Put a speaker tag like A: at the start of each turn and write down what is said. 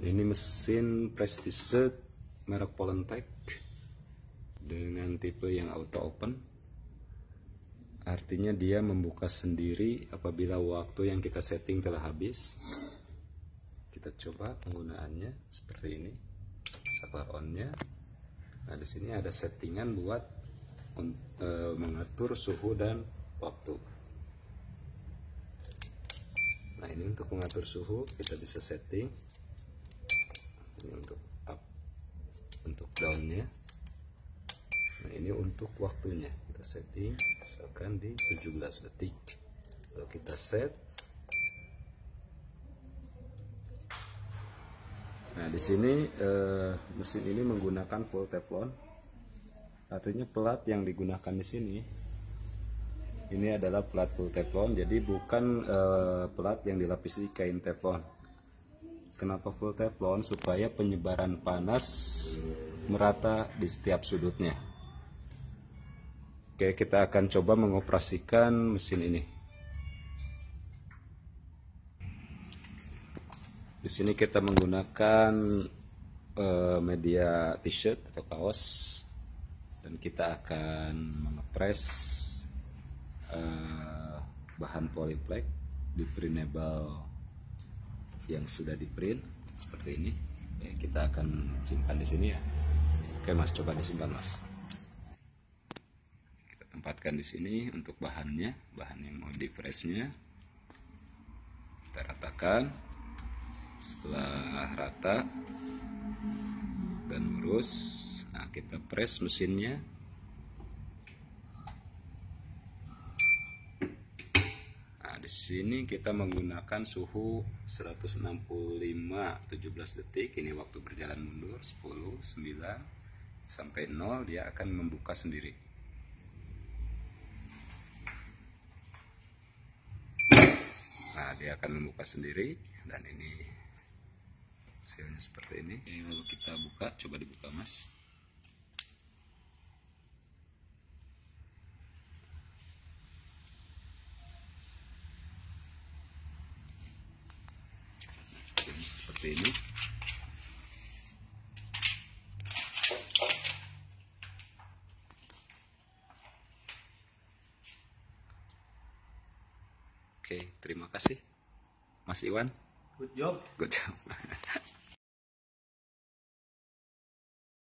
A: Ini mesin Prestige merek Polytech dengan tipe yang auto open. Artinya dia membuka sendiri apabila waktu yang kita setting telah habis. Kita coba penggunaannya seperti ini. Saklar on-nya. Nah, di sini ada settingan buat mengatur suhu dan waktu. Nah, ini untuk mengatur suhu kita bisa setting. Ini untuk up, untuk down-nya. Nah, ini untuk waktunya kita setting misalkan di 17 detik. Lalu kita set. Nah, di sini mesin ini menggunakan full teflon. Artinya pelat yang digunakan di sini ini adalah pelat full teflon, jadi bukan pelat yang dilapisi kain teflon. Kenapa full teflon? Supaya penyebaran panas merata di setiap sudutnya. Oke, kita akan coba mengoperasikan mesin ini. Di sini kita menggunakan media t-shirt atau kaos, dan kita akan mengepres bahan polyplek di printable yang sudah di print seperti ini. Ya, kita akan simpan di sini ya. Oke Mas, coba disimpan Mas. Kita tempatkan di sini untuk bahannya, bahan yang mau di pressnya. Kita ratakan. Setelah rata dan lurus, nah kita press mesinnya. Nah, di sini kita menggunakan suhu 165 17 detik. Ini waktu berjalan mundur 10 9 sampai 0, dia akan membuka sendiri. Nah, dia akan membuka sendiri, dan ini hasilnya seperti ini. Lalu kita buka, coba dibuka Mas. Seperti ini. Oke, terima kasih Mas Iwan.
B: Good job.
A: Good job.